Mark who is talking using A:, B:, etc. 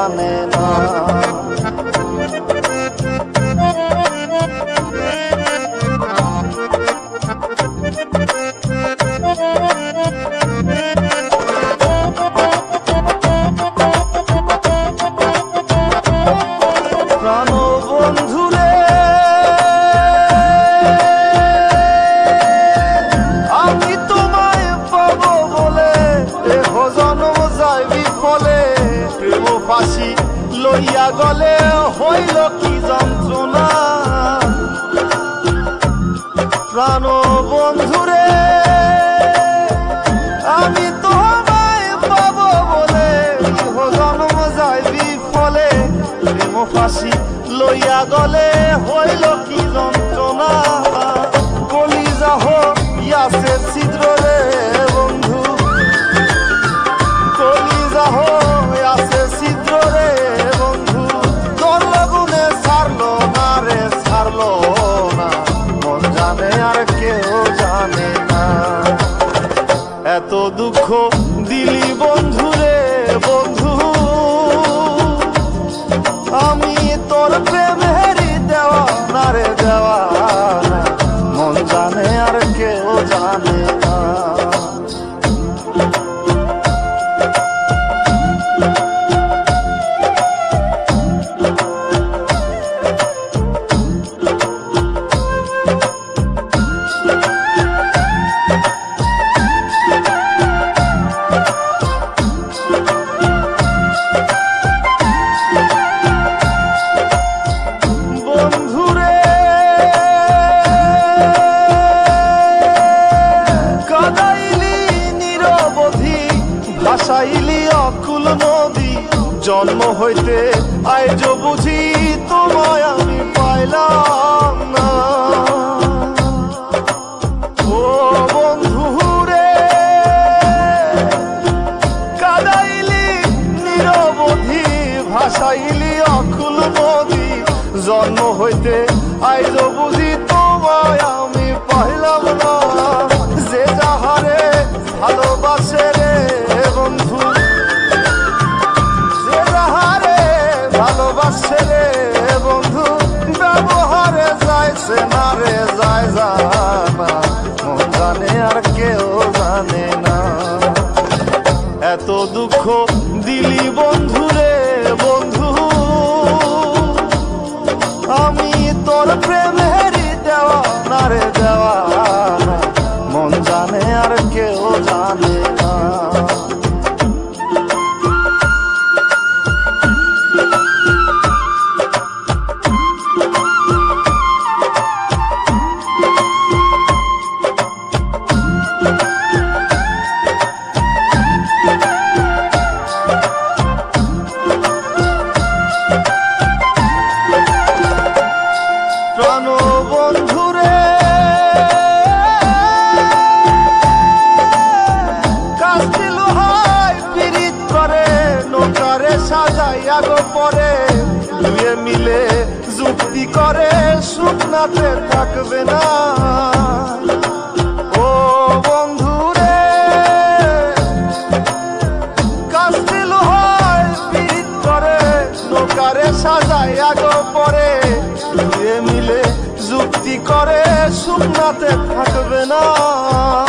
A: জানে না। প্রাণ বন্ধুরে আমি তোমায় পাবো বলে এহ জন্ম যায় বিফলে, প্রেম ফাঁসি লইয়া গলে হইল কি যন্ত্রণা। প্রাণ বন্ধুরে আমি তোমায় পাবো বলে এহ জন্ম যায় বিফলে, প্রেম ফাঁসি লইয়া গলে হইল কি যন্ত্রণা। কলিজা হইয়াছে ছিদ্র রে বন্ধু, কলিজা হইয়াছে ছিদ্র রে বন্ধু, তোর লগুনে ছাড়লো না রে ছাড়লো না, মন জানে আর কেউ জানে না। এত দুঃখ দিলি বন্ধু রে বন্ধু, আমি তোর প্রেমেরই দেওয়ানা রে দেওয়ানা, মন জানে আর কেউ জানে না। ভাসাইলি অকুল নদী, জন্ম হইতে আজ বুঝি তোমায় আমি পাইলাম না। ও বন্ধু রে কাদাইলি নিরবধি, ভাসাইলি অকুল নদী, জন্ম হইতে আজ বুঝি তোমায় আমি পাইলাম না। যে যাহারে ভালোবাসে রে বন্ধু, যে যাহারে ভালোবাসে রে বন্ধু, ব্যবহারে যাইছে না রে যায় জানা, মন জানে আর কেউ জানে না। এত দুঃখ দিলি বন্ধু রে বন্ধু, আমি তোর প্রেমেরই দেওয়ানা রে দেওয়ানা, মন জানে আর কেউ জানে না। প্রাণ বন্ধুরে কাস্তি লোহায় পিরিত করে, নৌকারে সাজাইয়া গো পরে, দুয়ে মিলে যুক্তি করে শুকনাতে থাকবে না। ও বন্ধুরে কাস্তি লোহায় পিরিত করে, নৌকারে সাজাইয়া গো পরে, দুয়ে মিলে যুক্তি করে শুকনাতে থাকবে না।